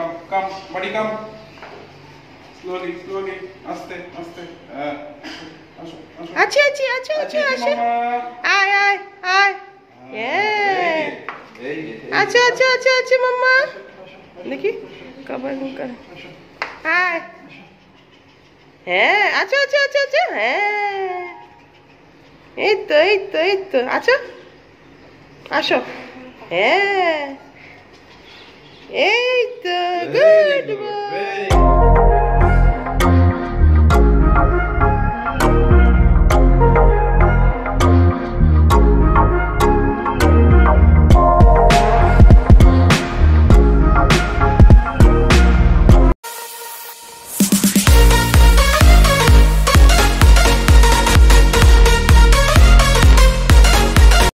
come, buddy, come. Slowly, slowly. Aste, aste. Asho, asho. Achi, achi, achi, achi, achi. Ay, ay, ay. Yeah. আচ্ছা আচ্ছা আচ্ছা আচ্ছা মাম্মা দেখি cover করে high হ্যাঁ আচ্ছা আচ্ছা আচ্ছা আচ্ছা হ্যাঁ এই তো এই তো এই তো আচ্ছা আসো হ্যাঁ এই তো